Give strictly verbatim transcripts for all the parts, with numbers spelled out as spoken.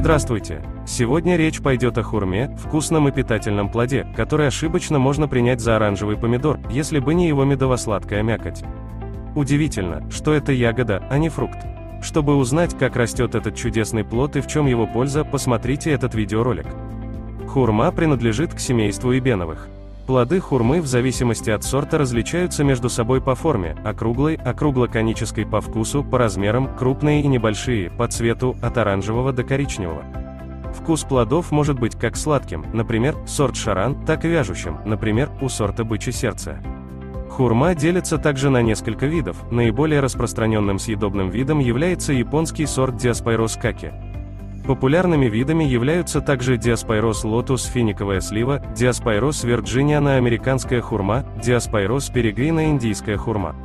Здравствуйте! Сегодня речь пойдет о хурме, вкусном и питательном плоде, который ошибочно можно принять за оранжевый помидор, если бы не его медово-сладкая мякоть. Удивительно, что это ягода, а не фрукт. Чтобы узнать, как растет этот чудесный плод и в чем его польза, посмотрите этот видеоролик. Хурма принадлежит к семейству эбеновых. Плоды хурмы в зависимости от сорта различаются между собой по форме: округлой, округло-конической по вкусу, по размерам, крупные и небольшие, по цвету, от оранжевого до коричневого. Вкус плодов может быть как сладким, например, сорт шаран, так и вяжущим, например, у сорта бычье сердце. Хурма делится также на несколько видов. Наиболее распространенным съедобным видом является японский сорт Diospyros kake. Популярными видами являются также Diospyros lotus финиковая слива, Diospyros virginiana американская хурма, Diospyros peregrina индийская хурма.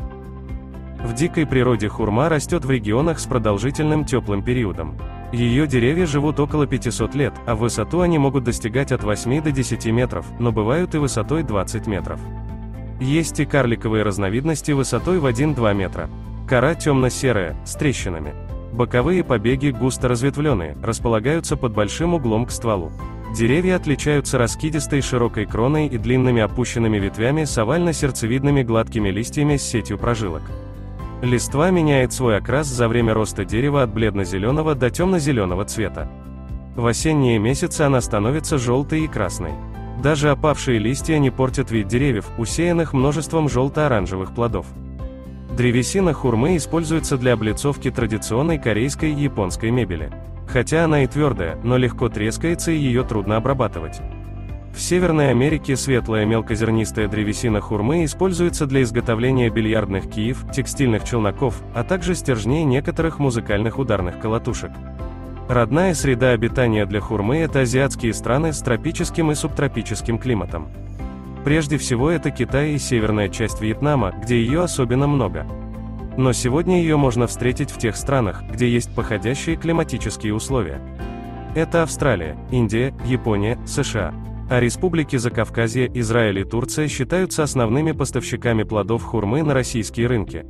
В дикой природе хурма растет в регионах с продолжительным теплым периодом. Ее деревья живут около пятисот лет, а в высоту они могут достигать от восьми до десяти метров, но бывают и высотой двадцать метров. Есть и карликовые разновидности высотой в один-два метра. Кора темно-серая, с трещинами. Боковые побеги густо разветвленные, располагаются под большим углом к стволу. Деревья отличаются раскидистой широкой кроной и длинными опущенными ветвями с овально-сердцевидными гладкими листьями с сетью прожилок. Листва меняет свой окрас за время роста дерева от бледно-зеленого до темно-зеленого цвета. В осенние месяцы она становится желтой и красной. Даже опавшие листья не портят вид деревьев, усеянных множеством желто-оранжевых плодов. Древесина хурмы используется для облицовки традиционной корейской и японской мебели. Хотя она и твердая, но легко трескается и ее трудно обрабатывать. В Северной Америке светлая мелкозернистая древесина хурмы используется для изготовления бильярдных киев, текстильных челноков, а также стержней некоторых музыкальных ударных колотушек. Родная среда обитания для хурмы – это азиатские страны с тропическим и субтропическим климатом. Прежде всего это Китай и северная часть Вьетнама, где ее особенно много. Но сегодня ее можно встретить в тех странах, где есть подходящие климатические условия. Это Австралия, Индия, Япония, США. А республики Закавказья, Израиль и Турция считаются основными поставщиками плодов хурмы на российские рынки.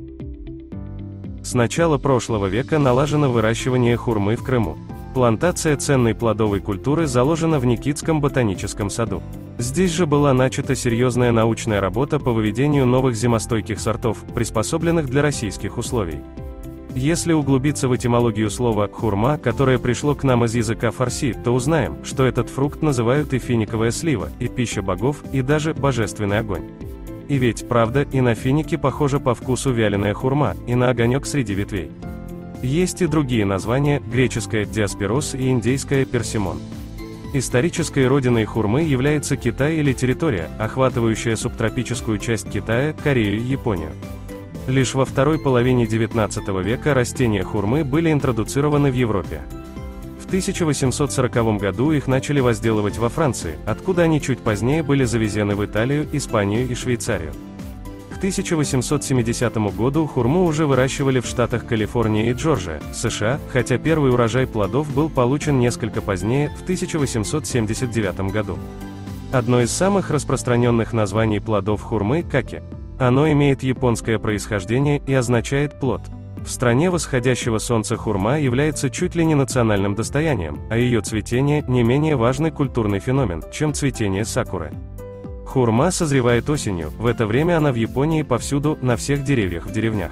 С начала прошлого века налажено выращивание хурмы в Крыму. Плантация ценной плодовой культуры заложена в Никитском ботаническом саду. Здесь же была начата серьезная научная работа по выведению новых зимостойких сортов, приспособленных для российских условий. Если углубиться в этимологию слова «хурма», которое пришло к нам из языка фарси, то узнаем, что этот фрукт называют и финиковая слива, и пища богов, и даже божественный огонь. И ведь, правда, и на финики похожа по вкусу вяленая хурма, и на огонек среди ветвей. Есть и другие названия: греческая Diospyros и индейская персимон. Исторической родиной хурмы является Китай или территория, охватывающая субтропическую часть Китая, Корею и Японию. Лишь во второй половине девятнадцатого века растения хурмы были интродуцированы в Европе. В тысяча восемьсот сороковом году их начали возделывать во Франции, откуда они чуть позднее были завезены в Италию, Испанию и Швейцарию. К тысяча восемьсот семидесятому году хурму уже выращивали в штатах Калифорния и Джорджия, США, хотя первый урожай плодов был получен несколько позднее, в тысяча восемьсот семьдесят девятом году. Одно из самых распространенных названий плодов хурмы – каке. Оно имеет японское происхождение и означает «плод». В стране восходящего солнца хурма является чуть ли не национальным достоянием, а ее цветение – не менее важный культурный феномен, чем цветение сакуры. Хурма созревает осенью, в это время она в Японии повсюду, на всех деревьях в деревнях.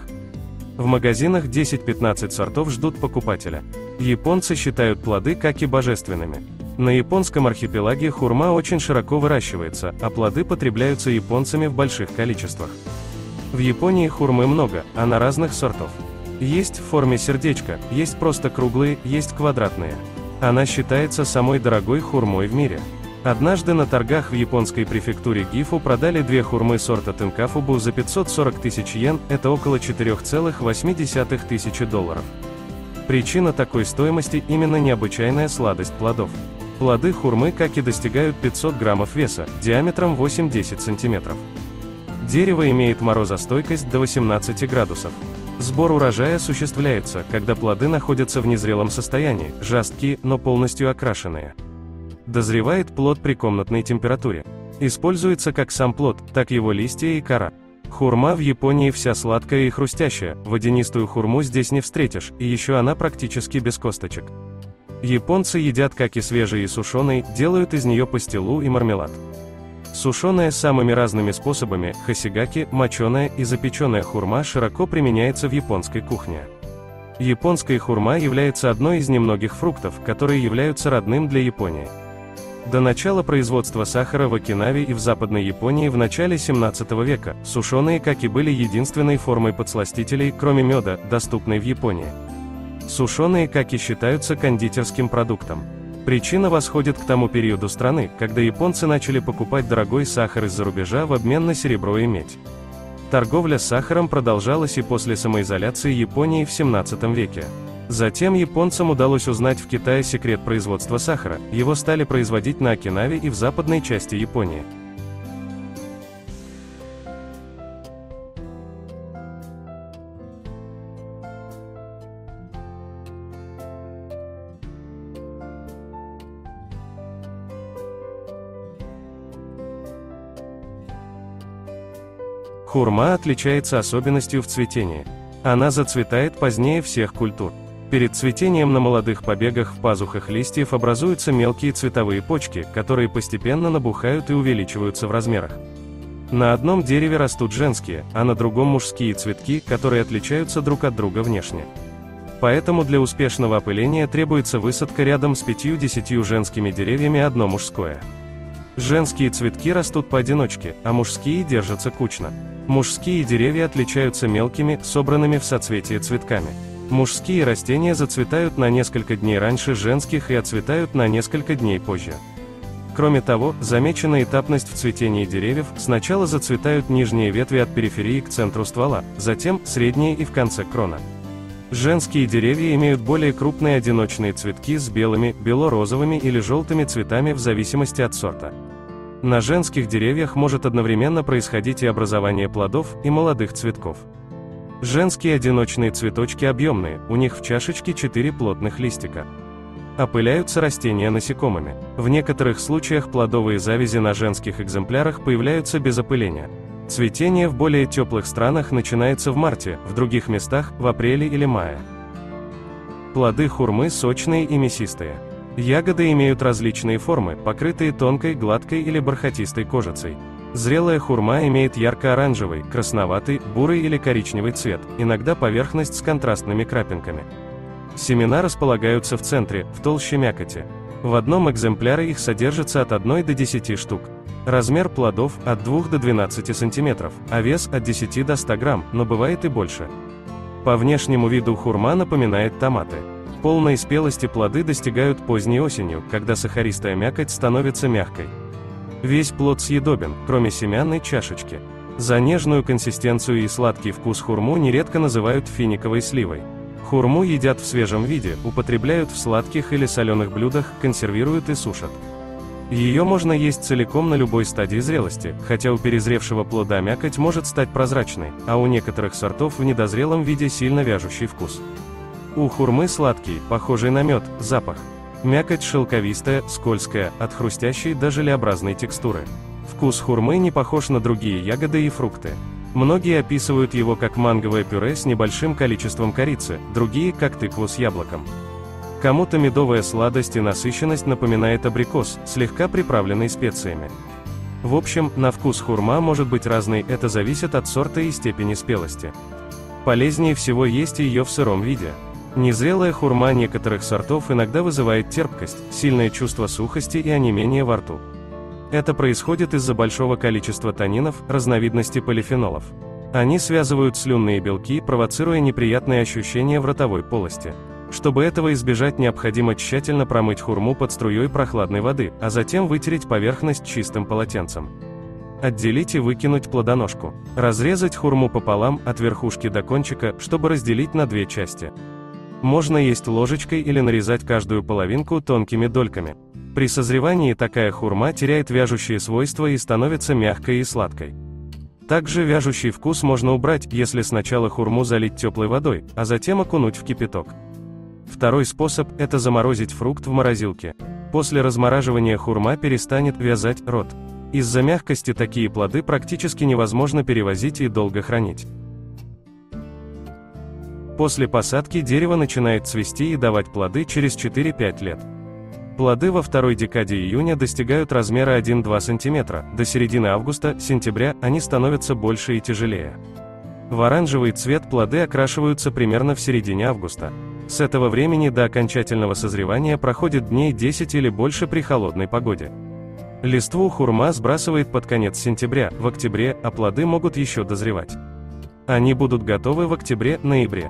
В магазинах десять-пятнадцать сортов ждут покупателя. Японцы считают плоды каке божественными. На японском архипелаге хурма очень широко выращивается, а плоды потребляются японцами в больших количествах. В Японии хурмы много, а на разных сортов. Есть в форме сердечка, есть просто круглые, есть квадратные. Она считается самой дорогой хурмой в мире. Однажды на торгах в японской префектуре Гифу продали две хурмы сорта Тенкафубу за пятьсот сорок тысяч йен, это около четырёх целых восьми десятых тысячи долларов. Причина такой стоимости – именно необычайная сладость плодов. Плоды хурмы каке достигают пятисот граммов веса, диаметром восемь-десять сантиметров. Дерево имеет морозостойкость до восемнадцати градусов. Сбор урожая осуществляется, когда плоды находятся в незрелом состоянии, жесткие, но полностью окрашенные. Дозревает плод при комнатной температуре. Используется как сам плод, так его листья и кора. Хурма в Японии вся сладкая и хрустящая, водянистую хурму здесь не встретишь, и еще она практически без косточек. Японцы едят как и свежий, и сушеный, делают из нее пастилу и мармелад. Сушеная самыми разными способами, хасигаки, моченая и запеченная хурма широко применяется в японской кухне. Японская хурма является одной из немногих фруктов, которые являются родным для Японии. До начала производства сахара в Окинаве и в Западной Японии в начале семнадцатого века, сушеные каки были единственной формой подсластителей, кроме меда, доступной в Японии. Сушеные каки считаются кондитерским продуктом. Причина восходит к тому периоду страны, когда японцы начали покупать дорогой сахар из-за рубежа в обмен на серебро и медь. Торговля сахаром продолжалась и после самоизоляции Японии в семнадцатом веке. Затем японцам удалось узнать в Китае секрет производства сахара, его стали производить на Окинаве и в западной части Японии. Хурма отличается особенностью в цветении. Она зацветает позднее всех культур. Перед цветением на молодых побегах в пазухах листьев образуются мелкие цветовые почки, которые постепенно набухают и увеличиваются в размерах. На одном дереве растут женские, а на другом мужские цветки, которые отличаются друг от друга внешне. Поэтому для успешного опыления требуется высадка рядом с пятью-десятью женскими деревьями одно мужское. Женские цветки растут поодиночке, а мужские держатся кучно. Мужские деревья отличаются мелкими, собранными в соцветие цветками. Мужские растения зацветают на несколько дней раньше женских и отцветают на несколько дней позже. Кроме того, замечена этапность в цветении деревьев, сначала зацветают нижние ветви от периферии к центру ствола, затем средние и в конце крона. Женские деревья имеют более крупные одиночные цветки с белыми, бело-розовыми или желтыми цветами в зависимости от сорта. На женских деревьях может одновременно происходить и образование плодов, и молодых цветков. Женские одиночные цветочки объемные, у них в чашечке четыре плотных листика. Опыляются растения насекомыми. В некоторых случаях плодовые завязи на женских экземплярах появляются без опыления. Цветение в более теплых странах начинается в марте, в других местах – в апреле или мае. Плоды хурмы сочные и мясистые. Ягоды имеют различные формы, покрытые тонкой, гладкой или бархатистой кожицей. Зрелая хурма имеет ярко-оранжевый, красноватый, бурый или коричневый цвет, иногда поверхность с контрастными крапинками. Семена располагаются в центре, в толще мякоти. В одном экземпляре их содержится от одной до десяти штук. Размер плодов – от двух до двенадцати сантиметров, а вес – от десяти до ста грамм, но бывает и больше. По внешнему виду хурма напоминает томаты. Полной спелости плоды достигают поздней осенью, когда сахаристая мякоть становится мягкой. Весь плод съедобен, кроме семянной чашечки. За нежную консистенцию и сладкий вкус хурму нередко называют финиковой сливой. Хурму едят в свежем виде, употребляют в сладких или соленых блюдах, консервируют и сушат. Ее можно есть целиком на любой стадии зрелости, хотя у перезревшего плода мякоть может стать прозрачной, а у некоторых сортов в недозрелом виде сильно вяжущий вкус. У хурмы сладкий, похожий на мед, запах. Мякоть шелковистая, скользкая, от хрустящей до желеобразной текстуры. Вкус хурмы не похож на другие ягоды и фрукты. Многие описывают его как манговое пюре с небольшим количеством корицы, другие как тыкву с яблоком. Кому-то медовая сладость и насыщенность напоминает абрикос, слегка приправленный специями. В общем, на вкус хурма может быть разный, это зависит от сорта и степени спелости. Полезнее всего есть ее в сыром виде. Незрелая хурма некоторых сортов иногда вызывает терпкость, сильное чувство сухости и онемение во рту. Это происходит из-за большого количества танинов, разновидности полифенолов. Они связывают слюнные белки, провоцируя неприятные ощущения в ротовой полости. Чтобы этого избежать, необходимо тщательно промыть хурму под струей прохладной воды, а затем вытереть поверхность чистым полотенцем. Отделить и выкинуть плодоножку. Разрезать хурму пополам, от верхушки до кончика, чтобы разделить на две части. Можно есть ложечкой или нарезать каждую половинку тонкими дольками. При созревании такая хурма теряет вяжущие свойства и становится мягкой и сладкой. Также вяжущий вкус можно убрать, если сначала хурму залить теплой водой, а затем окунуть в кипяток. Второй способ – это заморозить фрукт в морозилке. После размораживания хурма перестанет вязать рот. Из-за мягкости такие плоды практически невозможно перевозить и долго хранить. После посадки дерево начинает цвести и давать плоды через четыре-пять лет. Плоды во второй декаде июня достигают размера один-два сантиметра, до середины августа-сентября они становятся больше и тяжелее. В оранжевый цвет плоды окрашиваются примерно в середине августа. С этого времени до окончательного созревания проходит дней десять или больше при холодной погоде. Листву хурма сбрасывает под конец сентября, в октябре, а плоды могут еще дозревать. Они будут готовы в октябре-ноябре.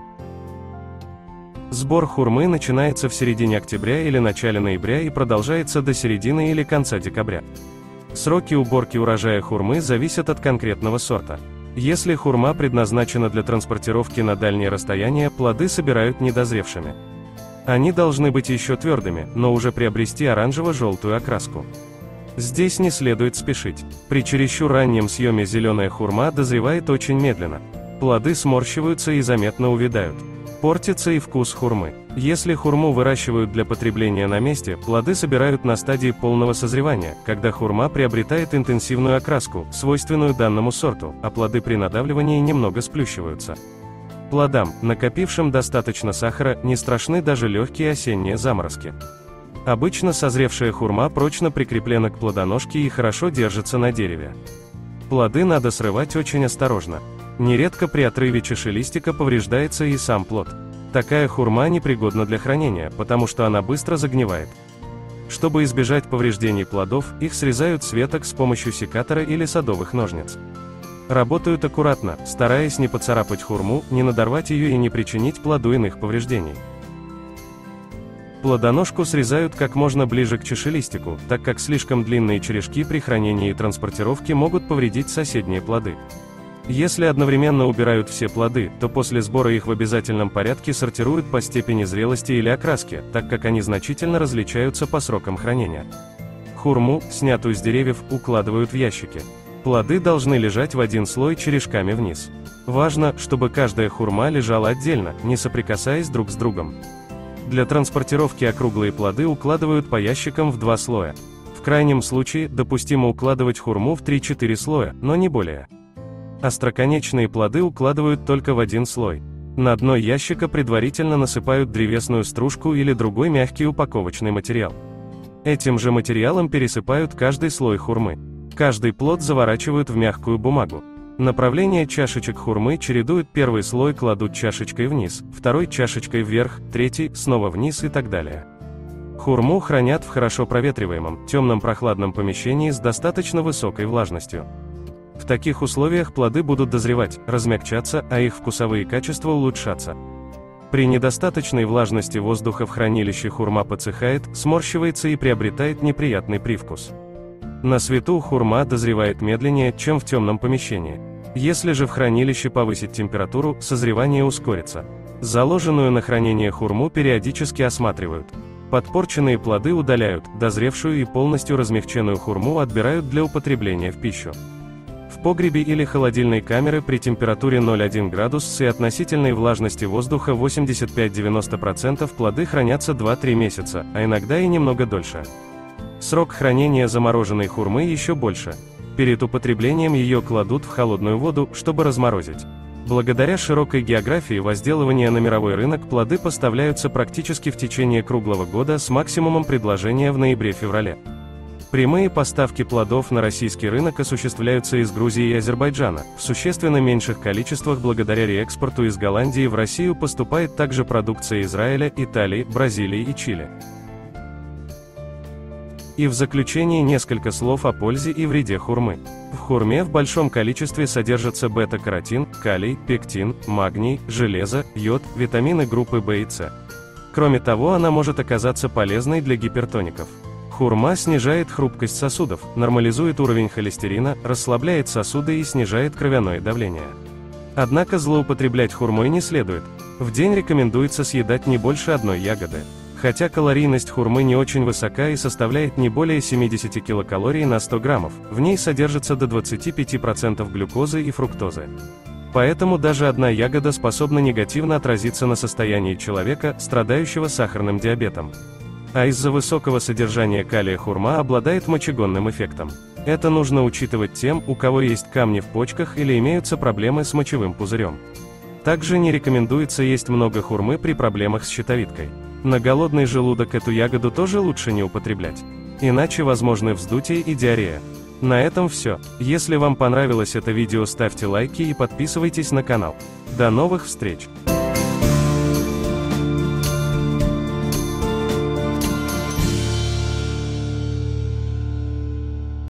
Сбор хурмы начинается в середине октября или начале ноября и продолжается до середины или конца декабря. Сроки уборки урожая хурмы зависят от конкретного сорта. Если хурма предназначена для транспортировки на дальние расстояния, плоды собирают недозревшими. Они должны быть еще твердыми, но уже приобрести оранжево-желтую окраску. Здесь не следует спешить. При чересчур раннем съеме зеленая хурма дозревает очень медленно. Плоды сморщиваются и заметно увядают. Портится и вкус хурмы. Если хурму выращивают для потребления на месте, плоды собирают на стадии полного созревания, когда хурма приобретает интенсивную окраску, свойственную данному сорту, а плоды при надавливании немного сплющиваются. Плодам, накопившим достаточно сахара, не страшны даже легкие осенние заморозки. Обычно созревшая хурма прочно прикреплена к плодоножке и хорошо держится на дереве. Плоды надо срывать очень осторожно. Нередко при отрыве чашелистика повреждается и сам плод. Такая хурма непригодна для хранения, потому что она быстро загнивает. Чтобы избежать повреждений плодов, их срезают с веток с помощью секатора или садовых ножниц. Работают аккуратно, стараясь не поцарапать хурму, не надорвать ее и не причинить плоду иных повреждений. Плодоножку срезают как можно ближе к чашелистику, так как слишком длинные черешки при хранении и транспортировке могут повредить соседние плоды. Если одновременно убирают все плоды, то после сбора их в обязательном порядке сортируют по степени зрелости или окраски, так как они значительно различаются по срокам хранения. Хурму, снятую с деревьев, укладывают в ящики. Плоды должны лежать в один слой черешками вниз. Важно, чтобы каждая хурма лежала отдельно, не соприкасаясь друг с другом. Для транспортировки округлые плоды укладывают по ящикам в два слоя. В крайнем случае, допустимо укладывать хурму в три-четыре слоя, но не более. Остроконечные плоды укладывают только в один слой. На дно ящика предварительно насыпают древесную стружку или другой мягкий упаковочный материал. Этим же материалом пересыпают каждый слой хурмы. Каждый плод заворачивают в мягкую бумагу. Направление чашечек хурмы чередуют: первый слой кладут чашечкой вниз, второй чашечкой вверх, третий снова вниз и так далее. Хурму хранят в хорошо проветриваемом, темном прохладном помещении с достаточно высокой влажностью. В таких условиях плоды будут дозревать, размягчаться, а их вкусовые качества улучшаться. При недостаточной влажности воздуха в хранилище хурма подсыхает, сморщивается и приобретает неприятный привкус. На свету хурма дозревает медленнее, чем в темном помещении. Если же в хранилище повысить температуру, созревание ускорится. Заложенную на хранение хурму периодически осматривают. Подпорченные плоды удаляют, дозревшую и полностью размягченную хурму отбирают для употребления в пищу. В погребе или холодильной камере при температуре ноль целых одна десятая градуса и относительной влажности воздуха восемьдесят пять — девяносто процентов плоды хранятся два-три месяца, а иногда и немного дольше. Срок хранения замороженной хурмы еще больше. Перед употреблением ее кладут в холодную воду, чтобы разморозить. Благодаря широкой географии возделывания на мировой рынок плоды поставляются практически в течение круглого года с максимумом предложения в ноябре-феврале. Прямые поставки плодов на российский рынок осуществляются из Грузии и Азербайджана. В существенно меньших количествах благодаря реэкспорту из Голландии в Россию поступает также продукция Израиля, Италии, Бразилии и Чили. И в заключение несколько слов о пользе и вреде хурмы. В хурме в большом количестве содержатся бета-каротин, калий, пектин, магний, железо, йод, витамины группы В и С. Кроме того, она может оказаться полезной для гипертоников. Хурма снижает хрупкость сосудов, нормализует уровень холестерина, расслабляет сосуды и снижает кровяное давление. Однако злоупотреблять хурмой не следует. В день рекомендуется съедать не больше одной ягоды. Хотя калорийность хурмы не очень высока и составляет не более семидесяти килокалорий на сто граммов, в ней содержится до двадцати пяти процентов глюкозы и фруктозы. Поэтому даже одна ягода способна негативно отразиться на состоянии человека, страдающего сахарным диабетом. А из-за высокого содержания калия хурма обладает мочегонным эффектом. Это нужно учитывать тем, у кого есть камни в почках или имеются проблемы с мочевым пузырем. Также не рекомендуется есть много хурмы при проблемах с щитовидкой. На голодный желудок эту ягоду тоже лучше не употреблять. Иначе возможны вздутие и диарея. На этом все. Если вам понравилось это видео, ставьте лайки и подписывайтесь на канал. До новых встреч!